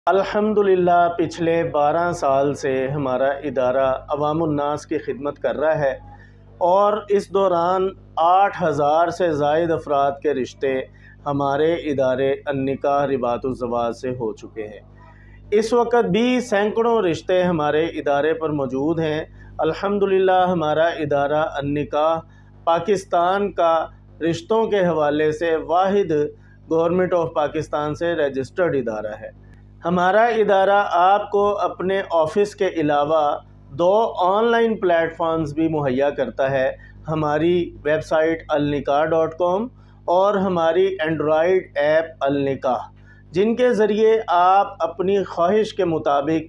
अल्हम्दुलिल्लाह पिछले 12 साल से हमारा इदारा अवाम उन्नास की खिदमत कर रहा है और इस दौरान 8000 से ज़ायद अफराद के रिश्ते हमारे इदारे अन्निकाह रिबातुज़्ज़वाज से हो चुके हैं। इस वक्त भी सैकड़ों रिश्ते हमारे इदारे पर मौजूद हैं। अल्हम्दुलिल्लाह हमारा इदारा अन्निकाह पाकिस्तान का रिश्तों के हवाले से वाहिद गवर्नमेंट ऑफ पाकिस्तान से रजिस्टर्ड इदारा है। हमारा इदारा आपको अपने ऑफ़िस के अलावा 2 ऑनलाइन प्लेटफॉर्म्स भी मुहैया करता है। हमारी वेबसाइट alnikah.com और हमारी एंड्रॉयड ऐप अलनिकाह, जिनके ज़रिए आप अपनी ख्वाहिश के मुताबिक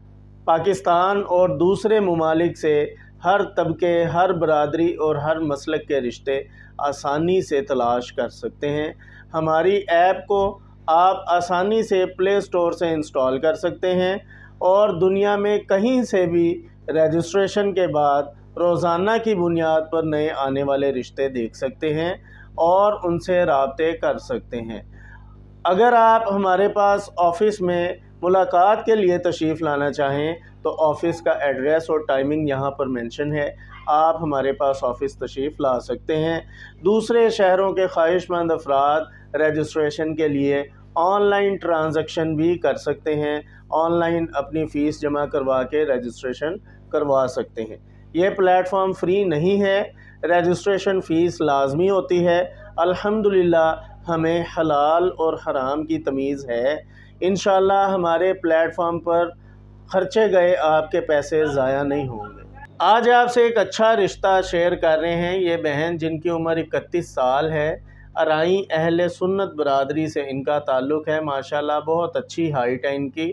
पाकिस्तान और दूसरे ममालिक से हर तबके, हर बरादरी और हर मसलक के रिश्ते आसानी से तलाश कर सकते हैं। हमारी ऐप को आप आसानी से प्ले स्टोर से इंस्टॉल कर सकते हैं और दुनिया में कहीं से भी रजिस्ट्रेशन के बाद रोज़ाना की बुनियाद पर नए आने वाले रिश्ते देख सकते हैं और उनसे राब्ते कर सकते हैं। अगर आप हमारे पास ऑफ़िस में मुलाकात के लिए तशरीफ़ लाना चाहें तो ऑफ़िस का एड्रेस और टाइमिंग यहाँ पर मेंशन है। आप हमारे पास ऑफ़िस तशरीफ़ ला सकते हैं। दूसरे शहरों के ख्वाहिशमंद अफराद रजिस्ट्रेशन के लिए ऑनलाइन ट्रांजैक्शन भी कर सकते हैं। ऑनलाइन अपनी फ़ीस जमा करवा के रजिस्ट्रेशन करवा सकते हैं। ये प्लेटफॉर्म फ्री नहीं है, रजिस्ट्रेशन फ़ीस लाजमी होती है। अल्हम्दुलिल्लाह हमें हलाल और हराम की तमीज़ है। इंशाअल्लाह हमारे प्लेटफॉर्म पर खर्चे गए आपके पैसे ज़ाया नहीं होंगे। आज आपसे एक अच्छा रिश्ता शेयर कर रहे हैं। ये बहन जिनकी उम्र 31 साल है, अराई अहले सुन्नत बरादरी से इनका ताल्लुक़ है। माशाल्लाह बहुत अच्छी हाइट है इनकी,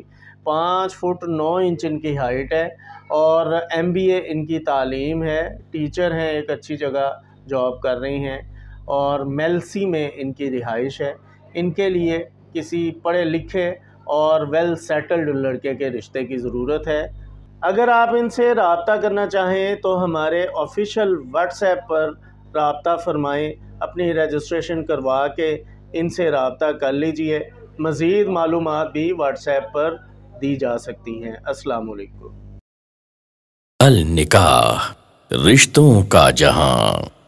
5 फुट 9 इंच इनकी हाइट है और MBA इनकी तालीम है। टीचर हैं, एक अच्छी जगह जॉब कर रही हैं और मेल्सी में इनकी रिहाइश है। इनके लिए किसी पढ़े लिखे और वेल सेटल्ड लड़के के रिश्ते की ज़रूरत है। अगर आप इनसे रब्ता करना चाहें तो हमारे ऑफिशियल व्हाट्सएप पर रब्ता फरमाएँ। अपनी रजिस्ट्रेशन करवा के इनसे रब्ता कर लीजिए। मज़ीद मालूमात भी व्हाट्सएप पर दी जा सकती हैं। अस्सलाम वालेकुम। अल निकाह, रिश्तों का जहां।